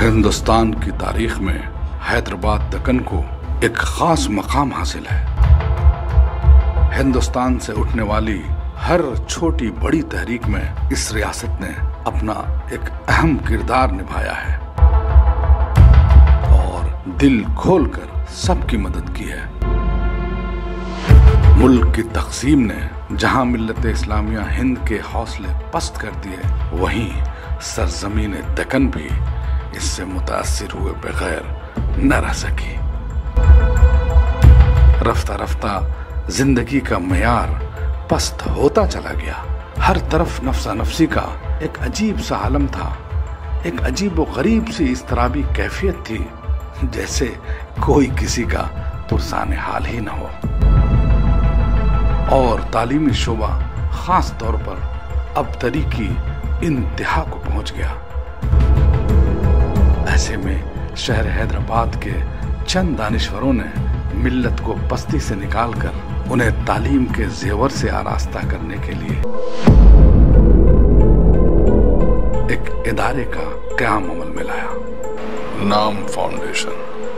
हिंदुस्तान की तारीख में हैदराबाद दक्कन को एक खास मकाम हासिल है। हिंदुस्तान से उठने वाली हर छोटी बड़ी तहरीक में इस रियासत ने अपना एक अहम किरदार निभाया है और दिल खोलकर सबकी मदद की है। मुल्क की तक़सीम ने जहां मिल्लत इस्लामिया हिंद के हौसले पस्त कर दिए, वहीं सरजमीन दक्कन भी इससे मुतासिर हुए बगैर न रह सकी। रफ्ता रफ्ता जिंदगी का मयार पस्त होता चला गया। हर तरफ नफ्सा नफ्सी का एक अजीब सा आलम था। एक अजीब व गरीब सी इस्तराबी कैफियत थी, जैसे कोई किसी का पुरसाने हाल ही न हो। और तालीमी शोबा खास तौर पर अबतरी की इंतहा को पहुंच गया। ऐसे में शहर हैदराबाद के चंद दानिश्वरों ने मिल्लत को बस्ती से निकालकर उन्हें तालीम के जेवर से आरास्ता करने के लिए एक इदारे का क़याम अमल में लाया, नाम फाउंडेशन।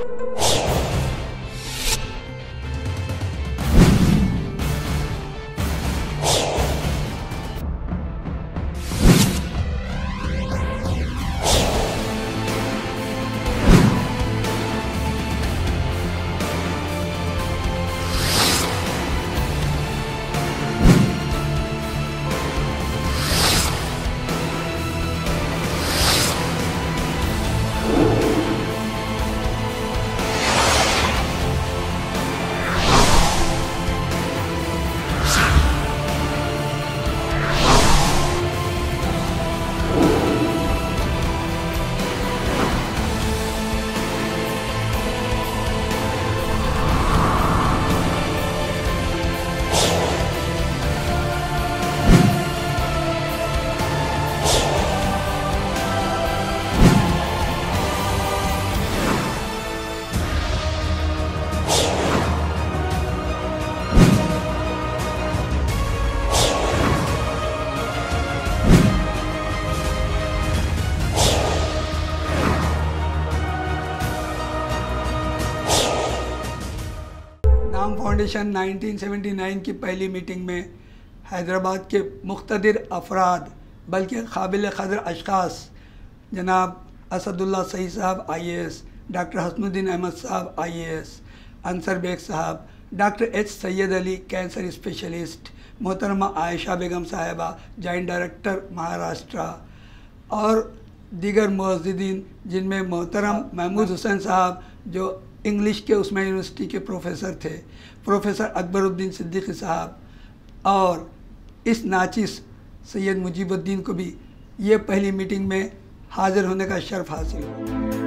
नाम फाउंडेशन 1979 की पहली मीटिंग में हैदराबाद के मुख्तदिर अफराद बल्कि काबिल क़द्र अशख़ास जनाब असदुल्ला सईद साहब IAS, डॉक्टर हसनुद्दीन अहमद साहब IAS, अंसर बेग साहब, doctor H Syed Ali cancer specialist, मोहतरमा आयशा बेगम साहिबा जॉइंट डायरेक्टर महाराष्ट्र और दीगर मुअज़्ज़िदीन जिनमें मोहतरम महमूद हुसैन साहब जो इंग्लिश के उस्मान यूनिवर्सिटी के प्रोफेसर थे, प्रोफेसर अकबरुद्दीन सिद्दीकी साहब और इस नाचिस सैयद मुजीबुद्दीन को भी ये पहली मीटिंग में हाज़िर होने का शर्फ हासिल हुआ।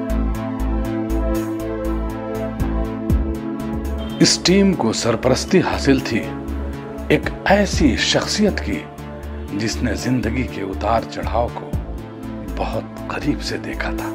इस टीम को सरपरस्ती हासिल थी एक ऐसी शख्सियत की जिसने जिंदगी के उतार चढ़ाव को बहुत करीब से देखा था।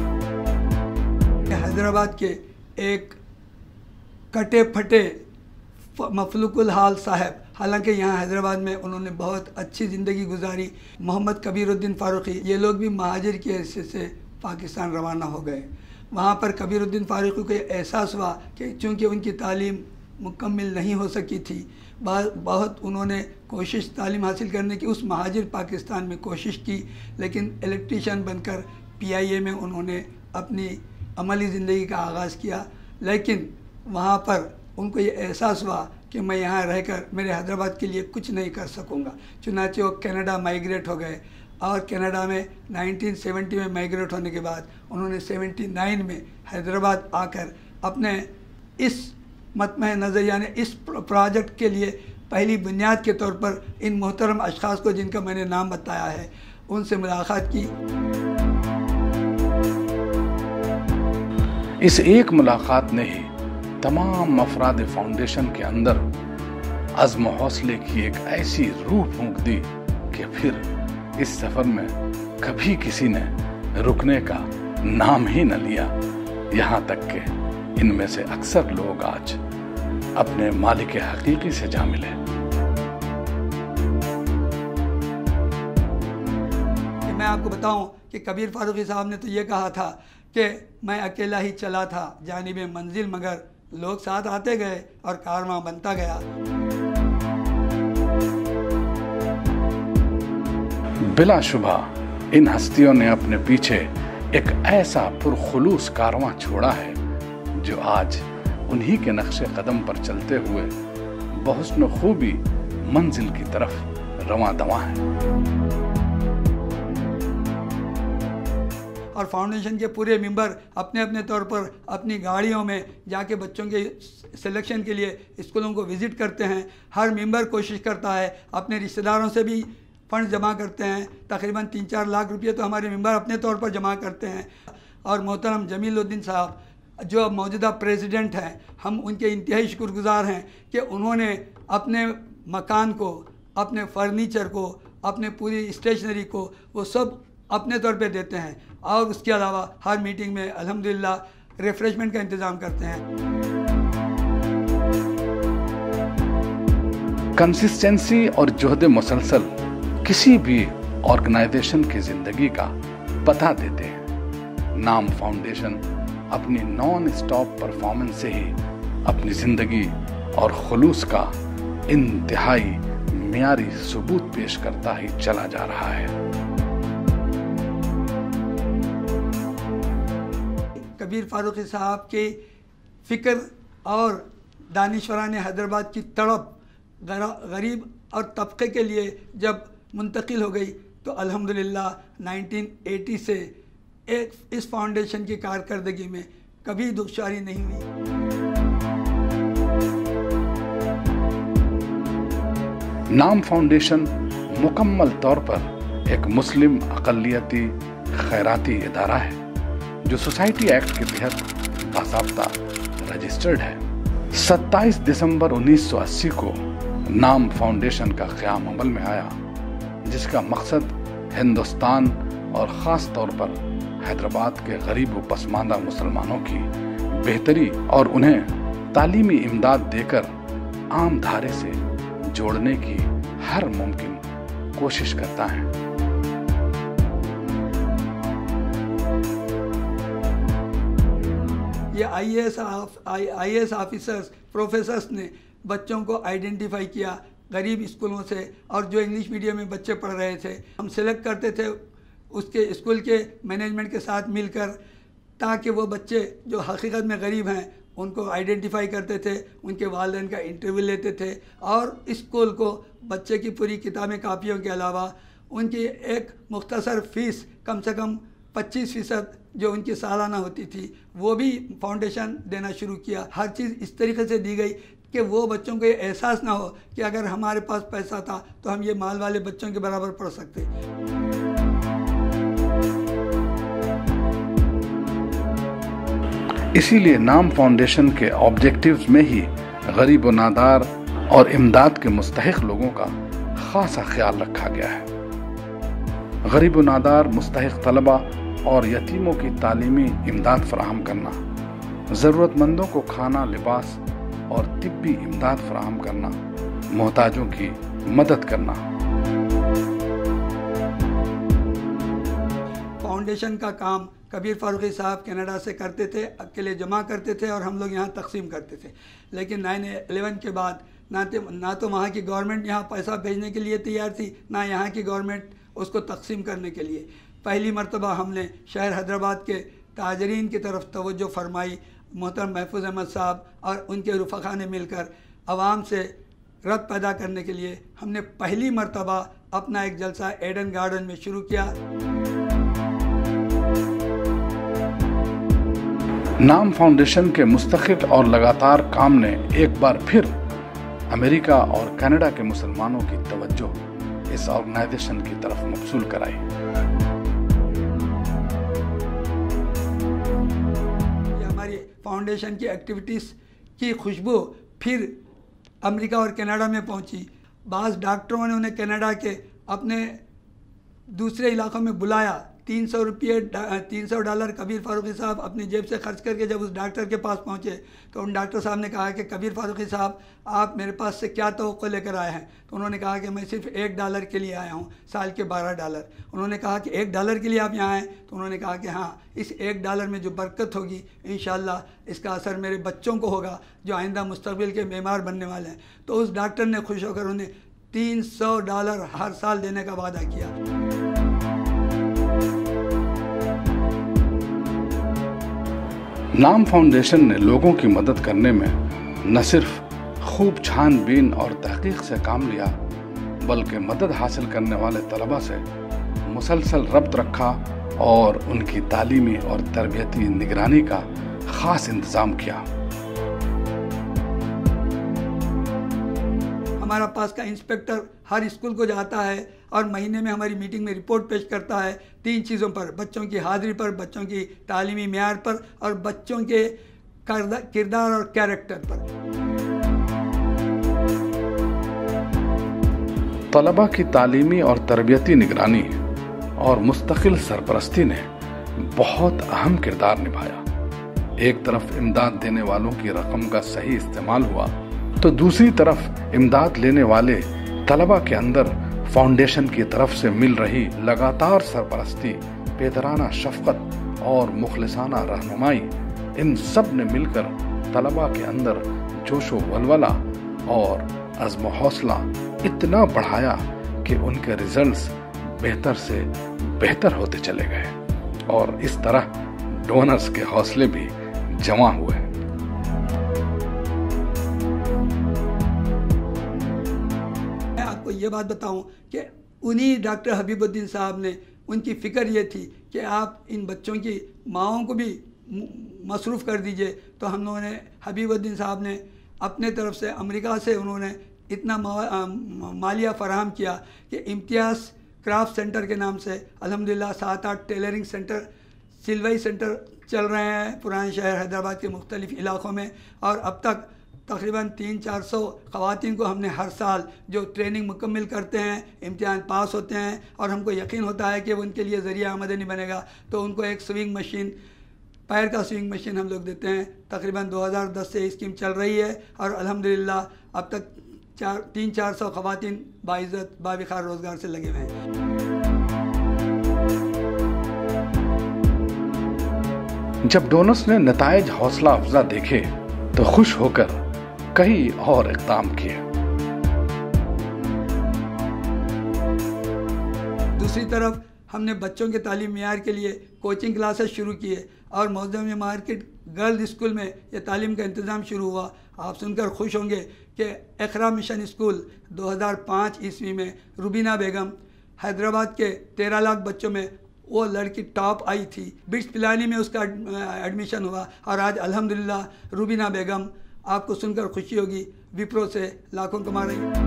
हैदराबाद के एक कटे फटे मफलूकुल हाल साहब, हालांकि यहाँ हैदराबाद में उन्होंने बहुत अच्छी ज़िंदगी गुजारी, मोहम्मद कबीरुद्दीन फ़ारूक़ी, ये लोग भी महाजिर की हैसियत से पाकिस्तान रवाना हो गए। वहाँ पर कबीरुद्दीन फ़ारूक़ी को एहसास हुआ कि चूँकि उनकी तालीम मुकम्मल नहीं हो सकी थी, बहुत उन्होंने कोशिश तालीम हासिल करने की उस महाजिर पाकिस्तान में कोशिश की, लेकिन इलेक्ट्रीशियन बनकर PIA में उन्होंने अपनी अमली ज़िंदगी का आगाज़ किया। लेकिन वहाँ पर उनको ये एहसास हुआ कि मैं यहाँ रहकर मेरे हैदराबाद के लिए कुछ नहीं कर सकूँगा। चुनांचे वो कनाडा माइग्रेट हो गए और कनाडा में 1970 में माइग्रेट होने के बाद उन्होंने 79 में हैदराबाद आकर अपने इस मतमह नज़र यानी इस प्रोजेक्ट के लिए पहली बुनियाद के तौर पर इन मोहतरम अशख़ास को जिनका मैंने नाम बताया है उनसे मुलाकात की। इस एक मुलाकात ने ही तमाम अफराद फाउंडेशन के अंदर अज़्म हौसले की एक ऐसी रूह फूंक दी कि फिर इस सफ़र में कभी किसी ने रुकने का नाम ही न लिया। यहाँ तक कि इनमें से अक्सर लोग आज अपने मालिक हकीकी से जा मिले। मैं मैं आपको बताऊं कि कबीर फारूकी साहब ने तो ये कहा था कि मैं अकेला ही चला था जानिब मंजिल, मगर लोग साथ आते गए और कारवां बनता गया। बिलाशुबा इन हस्तियों ने अपने पीछे एक ऐसा पुरखुलूस कारवां छोड़ा है जो आज उन्हीं के नक्शे कदम पर चलते हुए बहुस्न खूबी मंजिल की तरफ रवां दवां है। और फाउंडेशन के पूरे मेंबर अपने अपने तौर पर अपनी गाड़ियों में जाके बच्चों के सिलेक्शन के लिए स्कूलों को विज़िट करते हैं। हर मेंबर कोशिश करता है, अपने रिश्तेदारों से भी फ़ंड जमा करते हैं। तकरीबन 3-4 लाख रुपये तो हमारे मेंबर अपने तौर पर जमा करते हैं। और मोहतरम जमीलुद्दीन साहब जो अब मौजूदा प्रेसिडेंट हैं, हम उनके इंतहाई शुक्रगुज़ार हैं कि उन्होंने अपने मकान को, अपने फर्नीचर को, अपने पूरी स्टेशनरी को वो सब अपने तौर पे देते हैं। और उसके अलावा हर मीटिंग में अल्हम्दुलिल्लाह रिफ्रेशमेंट का इंतज़ाम करते हैं। कंसिस्टेंसी और जोहद मुसलसल किसी भी ऑर्गेनाइजेशन की जिंदगी का पता देते हैं। नाम फाउंडेशन अपनी नॉन स्टॉप परफॉर्मेंस से ही अपनी जिंदगी और खुलूस का इंतहाई मियारी सबूत पेश करता ही चला जा रहा है। कबीर फारूकी साहब की फ़िक्र और दानिशवरान हैदराबाद की तड़प गरीब और तबके के लिए जब मुंतकिल हो गई तो अल्हम्दुलिल्लाह 1980 से इस फाउंडेशन की कारकर्दगी में कभी दुश्वारी नहीं हुई। नाम फाउंडेशन मुकम्मल तौर पर एक मुस्लिम अक़लियती खैराती इदारा है जो सोसाइटी एक्ट के तहत बाज़ाब्ता रजिस्टर्ड है। 27 दिसंबर 1980 को नाम फाउंडेशन का क़याम अमल में आया, जिसका मकसद हिंदुस्तान और ख़ास तौर पर हैदराबाद के गरीब व पसमानदा मुसलमानों की बेहतरी और उन्हें तालीमी इमदाद देकर आम धारे से जोड़ने की हर मुमकिन कोशिश करता है। ये आईएएस ऑफिसर्स, प्रोफेसर्स ने बच्चों को आइडेंटिफाई किया गरीब स्कूलों से, और जो इंग्लिश मीडियम में बच्चे पढ़ रहे थे हम सेलेक्ट करते थे उसके स्कूल के मैनेजमेंट के साथ मिलकर, ताकि वो बच्चे जो हकीकत में गरीब हैं उनको आइडेंटिफाई करते थे, उनके वालिदैन का इंटरव्यू लेते थे और स्कूल को बच्चे की पूरी किताबें कापियों के अलावा उनकी एक मुख्तसर फ़ीस कम से कम 25% जो उनकी सालाना होती थी वो भी फाउंडेशन देना शुरू किया। हर चीज़ इस तरीके से दी गई कि वो बच्चों को ये एहसास ना हो कि अगर हमारे पास पैसा था तो हम ये माल वाले बच्चों के बराबर पढ़ सकते। इसीलिए नाम फाउंडेशन के ऑब्जेक्टिव्स में ही गरीब व नादार और इमदाद के मुस्तहिक लोगों का खासा ख्याल रखा गया है। गरीब व नादार मुस्तहिक तलबा और यतीमों की तालीमी इमदाद फराहम करना, ज़रूरतमंदों को खाना, लिबास और तिब्बी इमदाद फराहम करना, मोहताजों की मदद करना। फाउंडेशन का काम कबीर फारूकी साहब कनाडा से करते थे, अकेले जमा करते थे और हम लोग यहाँ तकसीम करते थे। लेकिन 9/11 के बाद ना तो वहाँ की गवर्नमेंट यहाँ पैसा भेजने के लिए तैयार थी, ना यहाँ की गवर्नमेंट उसको तकसीम करने के लिए। पहली मरतबा हमने शहर हैदराबाद के ताजरीन की तरफ तवज्जो फरमाई। मोहतरम महफूज अहमद साहब और उनके रुफ़क़ा ने मिलकर आवाम से रब्त पैदा करने के लिए हमने पहली मरतबा अपना एक जलसा एडन गार्डन में शुरू किया। नाम फाउंडेशन के मुस्तकिल और लगातार काम ने एक बार फिर अमेरिका और कनाडा के मुसलमानों की तवज्जो इस ऑर्गेनाइजेशन की तरफ मबसूल कराई। हमारी फाउंडेशन की एक्टिविटीज़ की खुशबू फिर अमेरिका और कनाडा में पहुंची। बाज़ डॉक्टरों ने उन्हें कनाडा के अपने दूसरे इलाकों में बुलाया $300 कबीर फारूकी साहब अपनी जेब से खर्च करके जब उस डॉक्टर के पास पहुँचे तो उन डॉक्टर साहब ने कहा कि कबीर फारूकी साहब आप मेरे पास से क्या तवक्को लेकर आए हैं। तो उन्होंने कहा कि मैं सिर्फ $1 के लिए आया हूँ, साल के $12। उन्होंने कहा कि $1 के लिए आप यहाँ आए? तो उन्होंने कहा कि हाँ, इस $1 में जो बरकत होगी इंशाअल्लाह इसका असर मेरे बच्चों को होगा जो आइंदा मुस्तकबिल के मेमार बनने वाले हैं। तो उस डॉक्टर ने खुश होकर उन्हें $300 हर साल देने का वादा किया। नाम फाउंडेशन ने लोगों की मदद करने में न सिर्फ खूब छानबीन और तहकीक से काम लिया, बल्कि मदद हासिल करने वाले तलबा से मुसलसल रब्त रखा और उनकी तालीमी और तरबियती निगरानी का ख़ास इंतज़ाम किया। हमारा पास का इंस्पेक्टर हर स्कूल को जाता है और महीने में हमारी मीटिंग में रिपोर्ट पेश करता है 3 चीज़ों पर: बच्चों की हाज़िरी पर, बच्चों की तालीमी मेयार पर और बच्चों के किरदार और कैरेक्टर पर। तलबा की तालीमी और तरबियती निगरानी और मुस्तकिल सरपरस्ती ने बहुत अहम किरदार निभाया। एक तरफ इमदाद देने वालों की रकम का सही इस्तेमाल हुआ तो दूसरी तरफ इमदाद लेने वाले तलबा के अंदर फाउंडेशन की तरफ से मिल रही लगातार सरपरस्ती, बेदराना शफकत और मुखलिसाना रहनुमाई, इन सब ने मिलकर तलबा के अंदर जोशो वलवला और अज़्म हौसला इतना बढ़ाया कि उनके रिजल्ट्स बेहतर से बेहतर होते चले गए और इस तरह डोनर्स के हौसले भी जमा हुए। आपको ये बात बताऊं कि उन्हीं डॉक्टर हबीबुद्दीन साहब ने, उनकी फ़िक्र ये थी कि आप इन बच्चों की माओं को भी मसरूफ़ कर दीजिए। तो हम लोगों ने, हबीबुद्दीन साहब ने अपने तरफ से अमेरिका से उन्होंने इतना मालिया फ़राहम किया कि इम्तियाज़ क्राफ्ट सेंटर के नाम से अल्हम्दुलिल्लाह 7-8 टेलरिंग सेंटर, सिलवाई सेंटर चल रहे हैं पुराने शहर हैदराबाद के मुख्तलिफ़ इलाक़ों में। और अब तक तकरीबन 300-400 ख़वातीन को हमने हर साल जो ट्रेनिंग मुकम्मल करते हैं, इम्तिहान पास होते हैं और हमको यकीन होता है कि वो उनके लिए ज़रिया आमदनी बनेगा, तो उनको एक स्विंग मशीन, पैर का स्विंग मशीन हम लोग देते हैं। तकरीबन 2010 से स्कीम चल रही है और अल्हम्दुलिल्लाह अब तक 300-400 ख़वातीन बाइज़्ज़त बाविखार रोज़गार से लगे हुए हैं। जब डोनर्स ने नताइज हौसला अफजा देखे तो खुश होकर कई और इक़दाम किए। दूसरी तरफ हमने बच्चों के तालीम मेयार के लिए कोचिंग क्लासेस शुरू किए और मौजूद मार्केट गर्ल्स स्कूल में यह तालीम का इंतज़ाम शुरू हुआ। आप सुनकर खुश होंगे कि इक़रा मिशन स्कूल 2005 ईस्वी में रुबीना बेगम, हैदराबाद के 13 लाख बच्चों में वो लड़की टॉप आई थी। बिट्स पिलानी में उसका एडमिशन हुआ और आज अल्हम्दुलिल्लाह रुबीना बेगम, आपको सुनकर खुशी होगी, विप्रो से लाखों कमा रही है।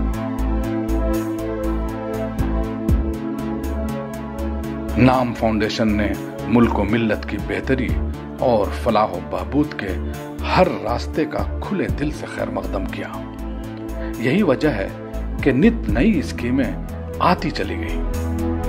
नाम फाउंडेशन ने मुल्क व मिल्लत की बेहतरी और फलाह व बहबूद के हर रास्ते का खुले दिल से खैर मकदम किया। यही वजह है कि नित नई स्कीमें आती चली गई।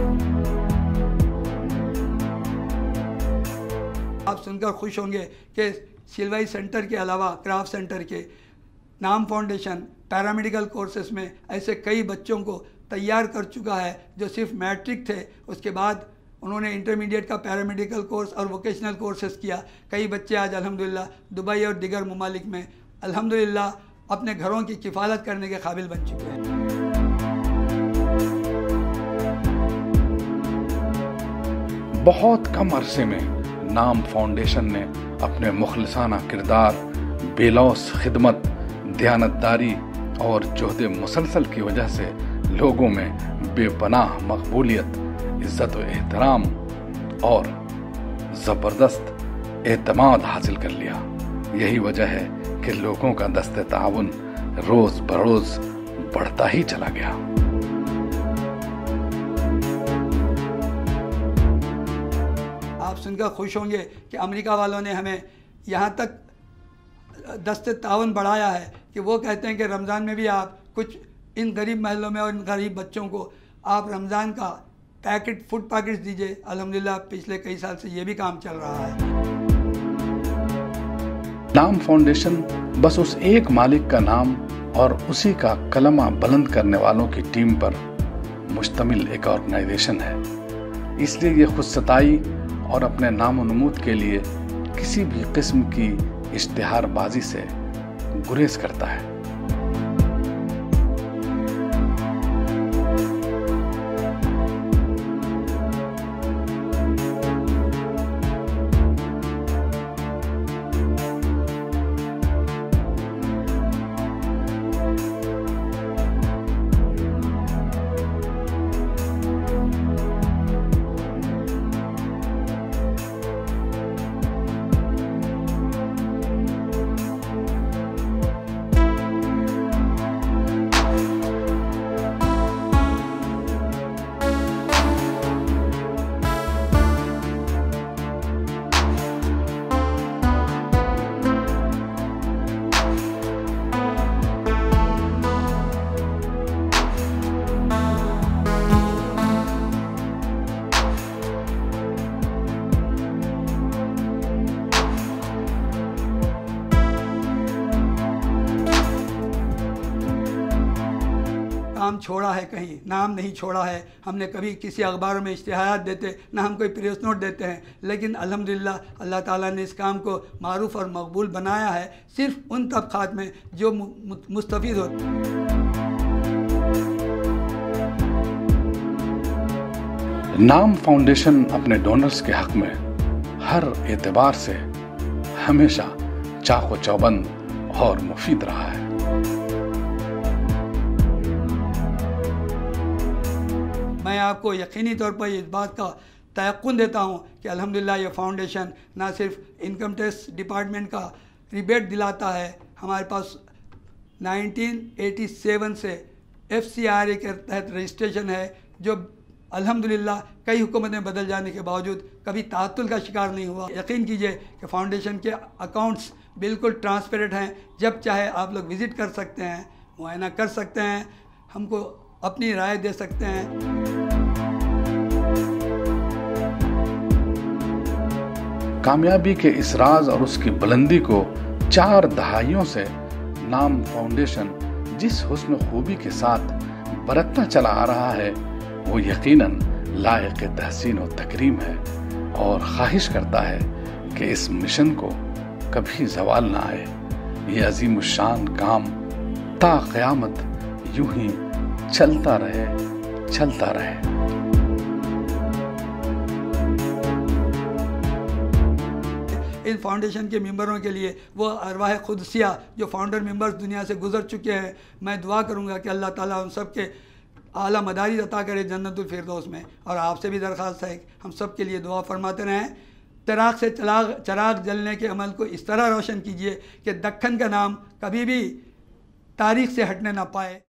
आप सुनकर खुश होंगे कि सिलवाई सेंटर के अलावा क्राफ्ट सेंटर के नाम फाउंडेशन पैरामेडिकल कोर्सेस में ऐसे कई बच्चों को तैयार कर चुका है जो सिर्फ मैट्रिक थे, उसके बाद उन्होंने इंटरमीडिएट का पैरामेडिकल कोर्स और वोकेशनल कोर्सेस किया। कई बच्चे आज अल्हम्दुलिल्लाह दुबई और दिगर ममालिक में अल्हम्दुलिल्लाह अपने घरों की किफ़ालत करने के काबिल बन चुके हैं। बहुत कम अरसे में नाम फाउंडेशन ने अपने मुखलिसाना किरदार, बेलौस खिदमत, दयानतदारी और जोहद मुसलसल की वजह से लोगों में बेपनाह मकबूलियत, इज्जत व एहतराम और ज़बरदस्त एतमाद हासिल कर लिया। यही वजह है कि लोगों का दस्ते ताउन रोज बरोज बढ़ता ही चला गया। आप सुनकर खुश होंगे कि अमेरिका वालों ने हमें यहाँ तक दस्ते ताउन बढ़ाया है कि वो कहते हैं कि रमज़ान में भी आप कुछ इन गरीब महलों में और इन गरीब बच्चों को आप रमज़ान का पैकेट फूड पैकेट्स दीजिए। अल्हम्दुलिल्लाह पिछले कई साल से ये भी काम चल रहा है। नाम फाउंडेशन बस उस एक मालिक का नाम और उसी का कलमा बुलंद करने वालों की टीम पर मुश्तमिल एक ऑर्गेनाइजेशन है, इसलिए ये खुदसताई और अपने नामो नमूद के लिए किसी भी किस्म की इश्तिहारबाजी से गुरेज करता है। काम छोड़ा है कहीं, नाम नहीं छोड़ा है। हमने कभी किसी अखबारों में इश्तिहारात देते, ना हम कोई प्रेस नोट देते हैं, लेकिन अल्हम्दुलिल्लाह अल्लाह ताला ने इस काम को मारूफ और मकबूल बनाया है सिर्फ उन तबक़ात में जो मुस्तफ़ीद होते। नाम फाउंडेशन अपने डोनर्स के हक में हर एतबार से हमेशा चाको चौबंद और मुफीद रहा है। मैं आपको यकीनी तौर पर इस बात का तयक़्क़ुन देता हूँ कि अल्हम्दुलिल्लाह ये फाउंडेशन ना सिर्फ इनकम टैक्स डिपार्टमेंट का रिबेट दिलाता है, हमारे पास 1987 से FCRA के तहत रजिस्ट्रेशन है, जो अल्हम्दुलिल्लाह कई हुकूमतें बदल जाने के बावजूद कभी ताअत्तुल का शिकार नहीं हुआ। यकीन कीजिए कि फाउंडेशन के अकाउंट्स बिल्कुल ट्रांसपेरेंट हैं। जब चाहे आप लोग विज़िट कर सकते हैं, मुआयना कर सकते हैं, हमको अपनी राय दे सकते हैं। कामयाबी के इस राज और उसकी बुलंदी को 4 दहाइयों से नाम फाउंडेशन जिस हुस्न खूबी के साथ बरतना चला आ रहा है, वो यकीनन लायक तहसीन और तकरीम है, और ख्वाहिश करता है कि इस मिशन को कभी ज़वाल ना आए। ये अजीमुशान काम ता क़यामत यूं ही चलता रहे, चलता रहे। इन फाउंडेशन के मेंबरों के लिए वो अरवाह खुदसिया जो फाउंडर मेंबर्स दुनिया से गुजर चुके हैं, मैं दुआ करूंगा कि अल्लाह ताला उन सब के आला मदारी अता करे जन्नतुल फिरदौस में। और आपसे भी दरख्वास्त है हम सब के लिए दुआ फरमाते रहें। चिराग से चराग जलने के अमल को इस तरह रोशन कीजिए कि दक्कन का नाम कभी भी तारीख से हटने ना पाए।